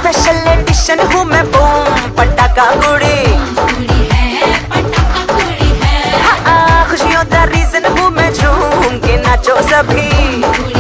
Special edition हूँ मैं, boom पटाखा कुड़ी, खुशियों का रीजन हूँ मैं, झूम के नाचो सभी।